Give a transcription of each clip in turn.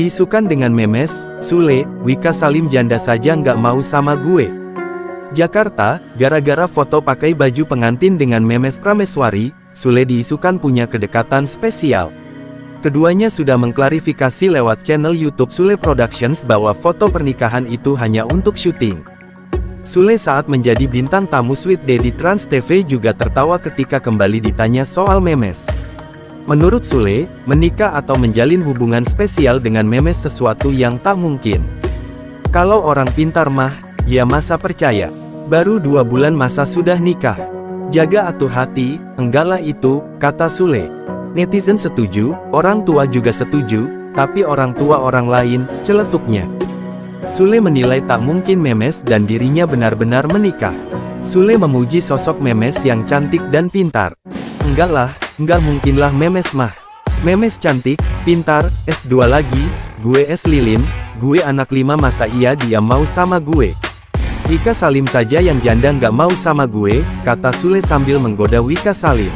Diisukan dengan memes, Sule, Wika Salim janda saja nggak mau sama gue. Jakarta, gara-gara foto pakai baju pengantin dengan memes Prameswari, Sule diisukan punya kedekatan spesial. Keduanya sudah mengklarifikasi lewat channel YouTube Sule Productions bahwa foto pernikahan itu hanya untuk syuting. Sule saat menjadi bintang tamu Sweet Day di Trans TV juga tertawa ketika kembali ditanya soal memes. Menurut Sule, menikah atau menjalin hubungan spesial dengan memes sesuatu yang tak mungkin. Kalau orang pintar mah, ya masa percaya. Baru 2 bulan masa sudah nikah. Jaga atuh hati, enggaklah itu, kata Sule. Netizen setuju, orang tua juga setuju, tapi orang tua orang lain, celetuknya. Sule menilai tak mungkin memes dan dirinya benar-benar menikah. Sule memuji sosok memes yang cantik dan pintar. Enggak mungkinlah memes mah. Memes cantik, pintar, S2 lagi, gue S lilin, gue anak 5 masa iya dia mau sama gue. Wika Salim saja yang janda nggak mau sama gue, kata Sule sambil menggoda Wika Salim.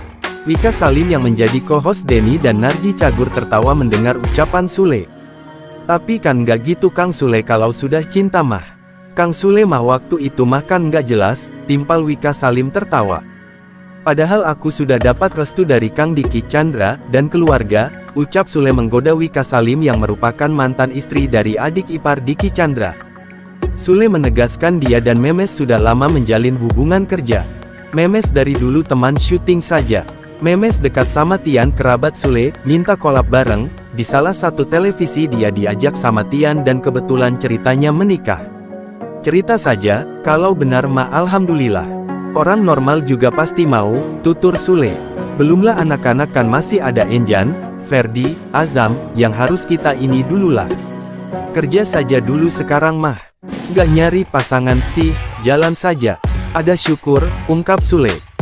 Wika Salim yang menjadi co-host Denny dan Narji Cagur tertawa mendengar ucapan Sule. Tapi kan nggak gitu Kang Sule kalau sudah cinta mah. Kang Sule mah waktu itu mah kan nggak jelas, timpal Wika Salim tertawa. Padahal aku sudah dapat restu dari Kang Diki Chandra dan keluarga, ucap Sule menggoda Wika Salim yang merupakan mantan istri dari adik ipar Diki Chandra. Sule menegaskan dia dan memes sudah lama menjalin hubungan kerja. Memes dari dulu teman syuting saja. Memes dekat sama Tian kerabat Sule, minta kolab bareng, di salah satu televisi dia diajak sama Tian dan kebetulan ceritanya menikah. Cerita saja, kalau benar mah alhamdulillah. Orang normal juga pasti mau, tutur Sule. Belumlah anak-anak kan masih ada Enjan, Ferdi, Azam, yang harus kita ini dululah. Kerja saja dulu sekarang mah. Gak nyari pasangan sih, jalan saja. Ada syukur, ungkap Sule.